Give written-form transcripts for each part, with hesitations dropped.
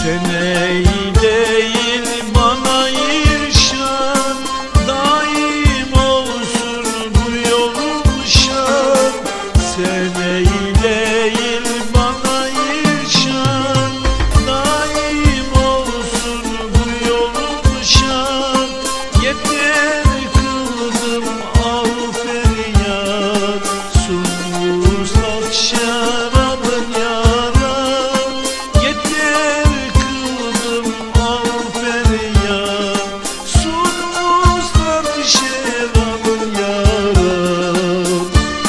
Sene değil bana irşad, daim olsun bu yolum şad. Sene değil bana irşad, daim olsun bu yolum şad. Yeter kıldım al feryat, sun vuslat şarabın yaram. Yeter kıldım al feryat, sun vuslat şarabın yaram.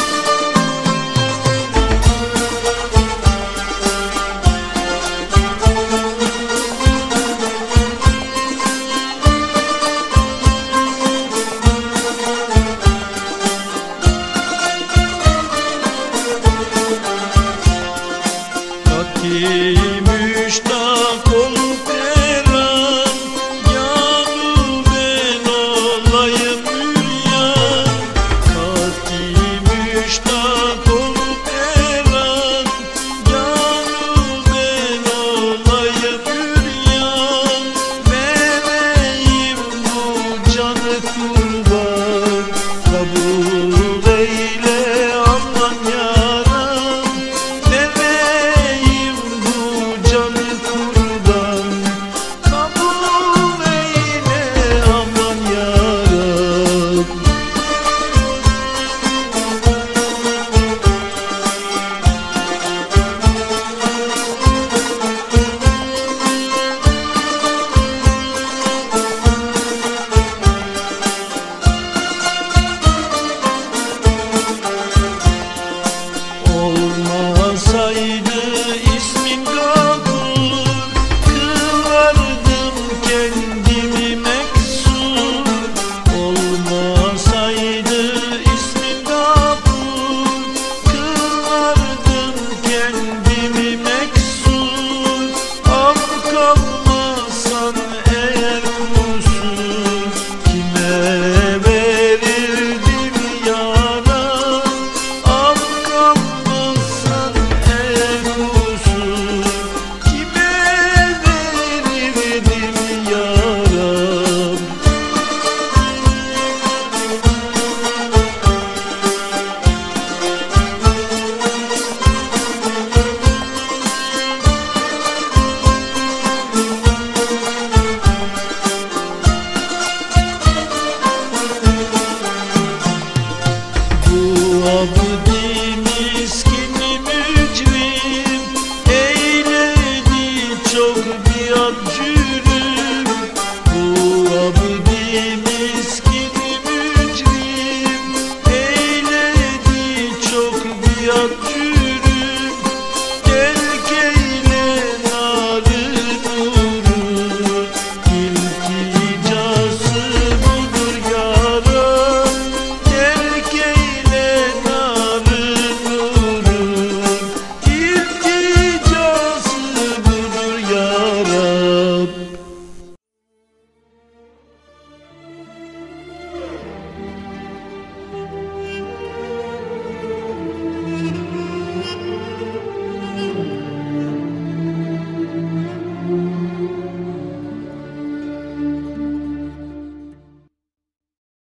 Müştak ol Ferhan, yanı ben olayım üryan. Kati müştak ol Ferhan, yanı ben olayım üryan. Vereyim bu canı kurban, kabul eyle aman yaram. Vereyim canı kurban, kabul eyle aman yaram. Olmasaydı ismin Gafur, kılardım kendimi meksur. Olmasaydı ismin Gafur, kılardım kendimi meksur. Af kalmasan eğer kusur, kime verirdim yaram. Af kalmasan eğer kusur, kime verirdim yaram. Bu abdi miskin mücrim eyledi çok biat cürüm.